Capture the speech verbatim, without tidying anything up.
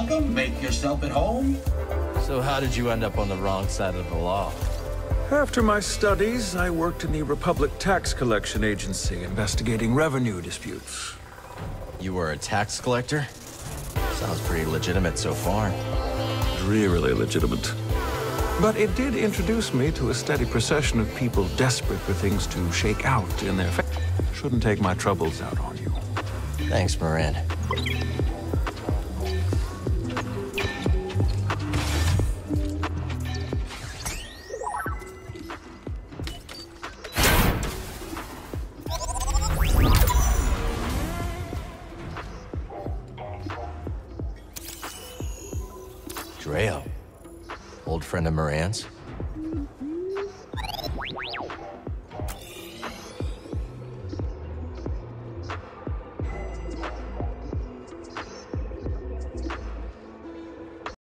welcome. Make yourself at home. So how did you end up on the wrong side of the law? After my studies, I worked in the Republic Tax Collection Agency, investigating revenue disputes. You were a tax collector? Sounds pretty legitimate so far. Really legitimate. But it did introduce me to a steady procession of people desperate for things to shake out in their fa- Shouldn't take my troubles out on you. Thanks, Moran. Dreo. Old friend of Moran's?